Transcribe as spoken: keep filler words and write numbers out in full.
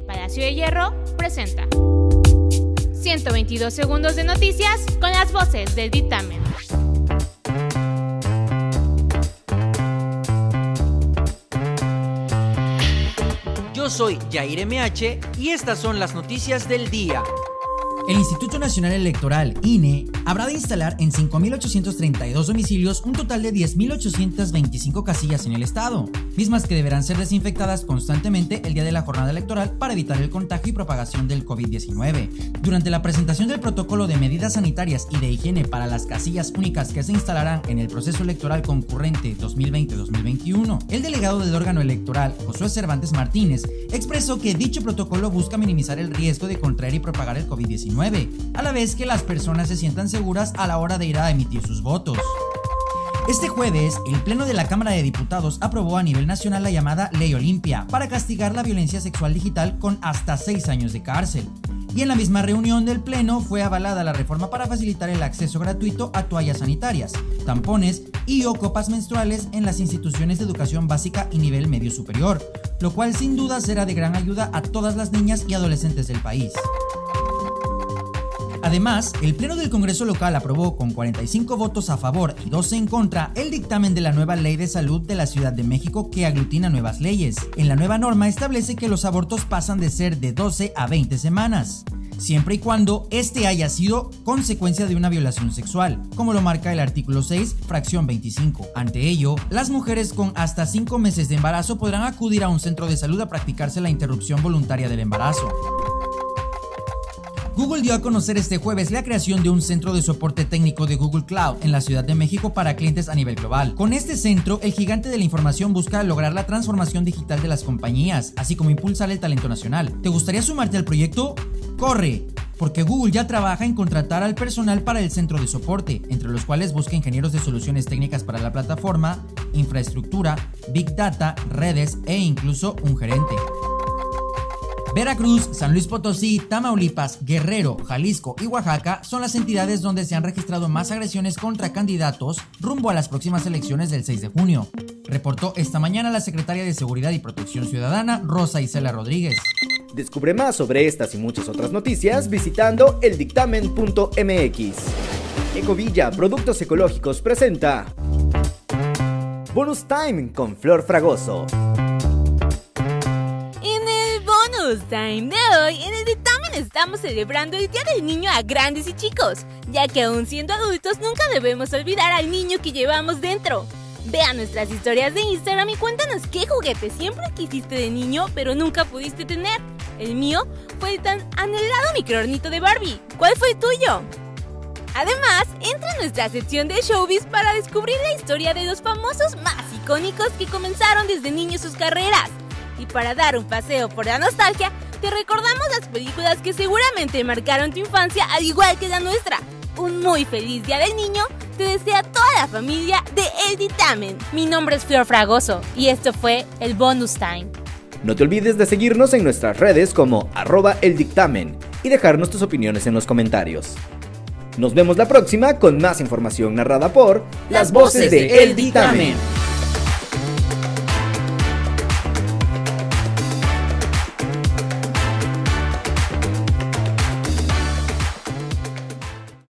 El Palacio de Hierro presenta ciento veintidós segundos de noticias con las voces del dictamen. Yo soy Yair M H y estas son las noticias del día. El Instituto Nacional Electoral, I N E, habrá de instalar en cinco mil ochocientos treinta y dos domicilios un total de diez mil ochocientos veinticinco casillas en el estado, mismas que deberán ser desinfectadas constantemente el día de la jornada electoral para evitar el contagio y propagación del COVID diecinueve. Durante la presentación del protocolo de medidas sanitarias y de higiene para las casillas únicas que se instalarán en el proceso electoral concurrente dos mil veinte dos mil veintiuno, el delegado del órgano electoral, Josué Cervantes Martínez, expresó que dicho protocolo busca minimizar el riesgo de contraer y propagar el COVID diecinueve, a la vez que las personas se sientan seguras a la hora de ir a emitir sus votos. Este jueves, el Pleno de la Cámara de Diputados aprobó a nivel nacional la llamada Ley Olimpia para castigar la violencia sexual digital con hasta seis años de cárcel. Y en la misma reunión del Pleno fue avalada la reforma para facilitar el acceso gratuito a toallas sanitarias, tampones y o copas menstruales en las instituciones de educación básica y nivel medio superior, lo cual sin duda será de gran ayuda a todas las niñas y adolescentes del país. Además, el Pleno del Congreso local aprobó con cuarenta y cinco votos a favor y doce en contra el dictamen de la nueva Ley de Salud de la Ciudad de México que aglutina nuevas leyes. En la nueva norma establece que los abortos pasan de ser de doce a veinte semanas, siempre y cuando este haya sido consecuencia de una violación sexual, como lo marca el artículo seis, fracción veinticinco. Ante ello, las mujeres con hasta cinco meses de embarazo podrán acudir a un centro de salud a practicarse la interrupción voluntaria del embarazo. Google dio a conocer este jueves la creación de un centro de soporte técnico de Google Cloud en la Ciudad de México para clientes a nivel global. Con este centro, el gigante de la información busca lograr la transformación digital de las compañías, así como impulsar el talento nacional. ¿Te gustaría sumarte al proyecto? ¡Corre! Porque Google ya trabaja en contratar al personal para el centro de soporte, entre los cuales busca ingenieros de soluciones técnicas para la plataforma, infraestructura, Big Data, redes e incluso un gerente. Veracruz, San Luis Potosí, Tamaulipas, Guerrero, Jalisco y Oaxaca son las entidades donde se han registrado más agresiones contra candidatos rumbo a las próximas elecciones del seis de junio, reportó esta mañana la secretaria de Seguridad y Protección Ciudadana, Rosa Isela Rodríguez. Descubre más sobre estas y muchas otras noticias visitando el dictamen punto m x. Ecovilla Productos Ecológicos presenta Bonus Time con Flor Fragoso. Time de hoy, en el dictamen estamos celebrando el Día del Niño a grandes y chicos, ya que aún siendo adultos nunca debemos olvidar al niño que llevamos dentro. Vea nuestras historias de Instagram y cuéntanos qué juguete siempre quisiste de niño pero nunca pudiste tener. El mío fue el tan anhelado microornito de Barbie. ¿Cuál fue el tuyo? Además, entra en nuestra sección de Showbiz para descubrir la historia de los famosos más icónicos que comenzaron desde niños sus carreras. Y para dar un paseo por la nostalgia, te recordamos las películas que seguramente marcaron tu infancia al igual que la nuestra. Un muy feliz Día del Niño te desea toda la familia de El Dictamen. Mi nombre es Flor Fragoso y esto fue el Bonus Time. No te olvides de seguirnos en nuestras redes como arroba el dictamen y dejarnos tus opiniones en los comentarios. Nos vemos la próxima con más información narrada por las voces de El Dictamen.